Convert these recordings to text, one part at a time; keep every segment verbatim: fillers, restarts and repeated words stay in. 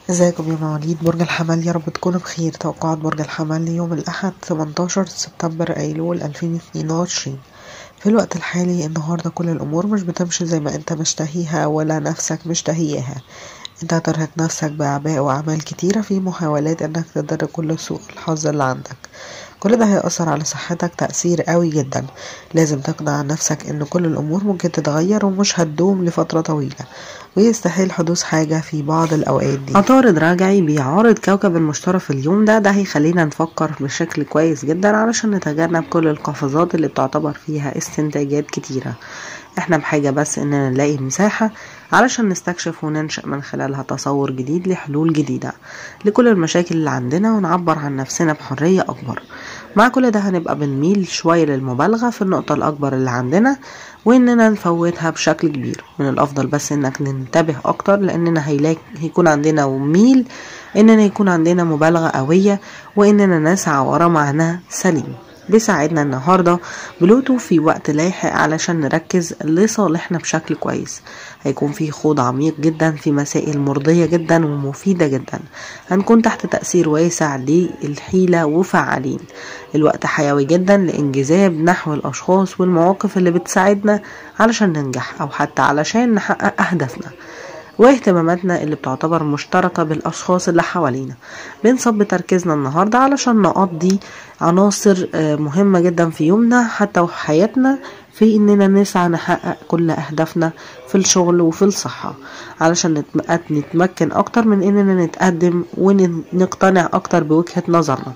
ازيكم يا مواليد برج الحمل؟ يا رب تكونوا بخير. توقعات برج الحمل ليوم الأحد تمنتاشر سبتمبر أيلول ألفين واتنين وعشرين. في الوقت الحالي النهاردة كل الأمور مش بتمشي زي ما انت مشتهيها ولا نفسك مشتهيها. انت هترهق نفسك بأعباء وأعمال كتيرة في محاولات انك تدرك كل سوء الحظ اللي عندك. كل ده هيأثر على صحتك تأثير قوي جدا. لازم تقنع نفسك ان كل الأمور ممكن تتغير ومش هتدوم لفترة طويلة، ويستحيل حدوث حاجة في بعض الأوقات دي. عطارد راجعي بيعارض كوكب المشتري في اليوم ده، ده هيخلينا نفكر بشكل كويس جدا علشان نتجنب كل القفزات اللي بتعتبر فيها استنتاجات كتيرة. احنا بحاجة بس اننا نلاقي مساحة علشان نستكشف وننشأ من خلالها تصور جديد لحلول جديدة لكل المشاكل اللي عندنا، ونعبر عن نفسنا بحرية أكبر. مع كل ده هنبقى بنميل شوية للمبالغة في النقطة الأكبر اللي عندنا وإننا نفوتها بشكل كبير. من الأفضل بس إنك ننتبه أكتر، لأننا هيلاقي هيكون عندنا وميل إننا يكون عندنا مبالغة قوية وإننا نسعى ورا معنى سليم. بيساعدنا النهاردة بلوتو في وقت لاحق علشان نركز لصالحنا بشكل كويس. هيكون في خوض عميق جدا في مسائل مرضية جدا ومفيدة جدا. هنكون تحت تأثير واسع للحيلة وفعالين. الوقت حيوي جدا لانجذاب نحو الأشخاص والمواقف اللي بتساعدنا علشان ننجح أو حتى علشان نحقق أهدافنا واهتماماتنا اللي بتعتبر مشتركة بالأشخاص اللي حوالينا. بنصب تركيزنا النهاردة علشان نقضي عناصر مهمة جدا في يومنا حتى وفي حياتنا، في اننا نسعى نحقق كل اهدافنا في الشغل وفي الصحة علشان نتمكن اكتر من اننا نتقدم ونقتنع اكتر بوجهة نظرنا.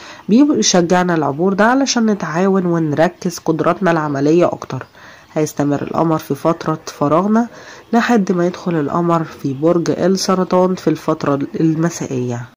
بيشجعنا العبور ده علشان نتعاون ونركز قدراتنا العملية اكتر. هيستمر القمر في فترة فراغنا لحد ما يدخل القمر في برج السرطان في الفترة المسائية.